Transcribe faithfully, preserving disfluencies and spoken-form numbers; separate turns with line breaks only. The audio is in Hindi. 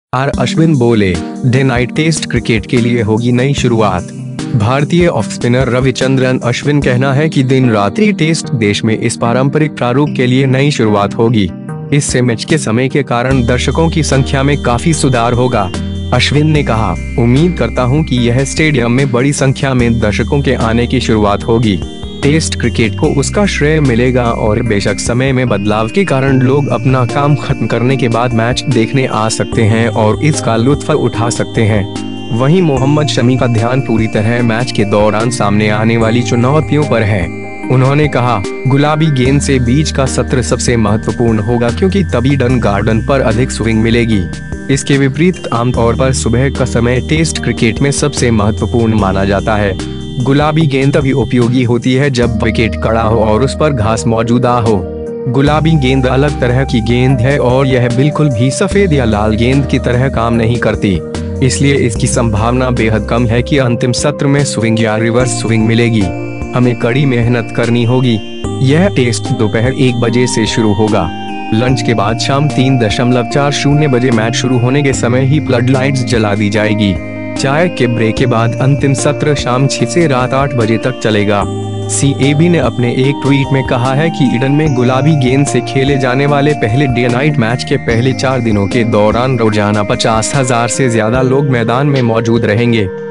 आर अश्विन बोले, डे नाइट टेस्ट क्रिकेट के लिए होगी नई शुरुआत। भारतीय ऑफ स्पिनर रविचंद्रन अश्विन कहना है कि दिन रात्रि टेस्ट देश में इस पारंपरिक प्रारूप के लिए नई शुरुआत होगी। इससे मैच के समय के कारण दर्शकों की संख्या में काफी सुधार होगा। अश्विन ने कहा, उम्मीद करता हूं कि यह स्टेडियम में बड़ी संख्या में दर्शकों के आने की शुरुआत होगी। टेस्ट क्रिकेट को उसका श्रेय मिलेगा और बेशक समय में बदलाव के कारण लोग अपना काम खत्म करने के बाद मैच देखने आ सकते हैं और इसका लुत्फ उठा सकते हैं। वहीं मोहम्मद शमी का ध्यान पूरी तरह मैच के दौरान सामने आने वाली चुनौतियों पर है। उन्होंने कहा, गुलाबी गेंद से बीच का सत्र सबसे महत्वपूर्ण होगा क्योंकि तभी ईडन गार्डन पर अधिक स्विंग मिलेगी। इसके विपरीत आमतौर पर सुबह का समय टेस्ट क्रिकेट में सबसे महत्वपूर्ण माना जाता है। गुलाबी गेंद तभी उपयोगी होती है जब विकेट कड़ा हो और उस पर घास मौजूदा हो। गुलाबी गेंद अलग तरह की गेंद है और यह बिल्कुल भी सफेद या लाल गेंद की तरह काम नहीं करती, इसलिए इसकी संभावना बेहद कम है कि अंतिम सत्र में स्विंग या रिवर्स स्विंग मिलेगी। हमें कड़ी मेहनत करनी होगी। यह टेस्ट दोपहर एक बजे से शुरू होगा। लंच के बाद शाम तीन दशमलव चार शून्य बजे मैच शुरू होने के समय ही फ्लड लाइट्स जला दी जाएगी। चाय के ब्रेक के बाद अंतिम सत्र शाम छह से रात आठ बजे तक चलेगा। सी ए बी ने अपने एक ट्वीट में कहा है कि ईडन में गुलाबी गेंद से खेले जाने वाले पहले डे नाइट मैच के पहले चार दिनों के दौरान रोजाना पचास हजार से ज्यादा लोग मैदान में मौजूद रहेंगे।